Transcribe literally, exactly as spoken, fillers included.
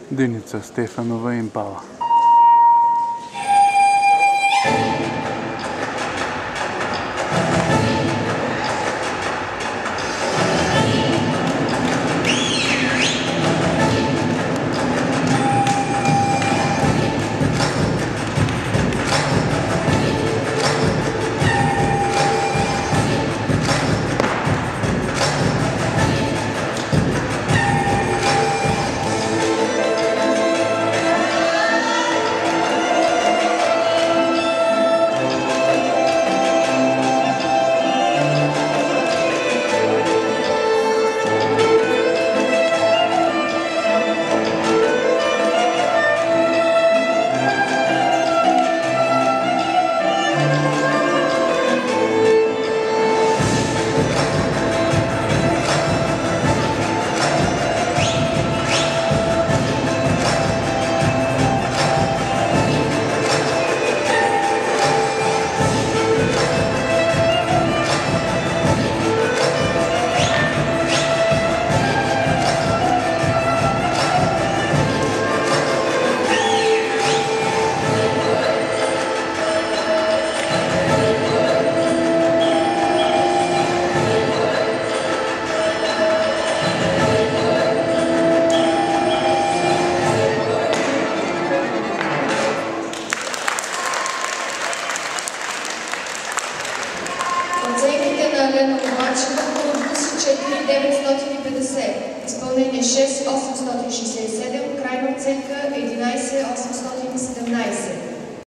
Деница Стефанова Импала. Оценките на Елена Ломачева по ГУСИ четири деветстотин и петдесет, изпълнение шест осемстотин шестдесет и седем, крайна оценка единайсет осемстотин и седемнайсет.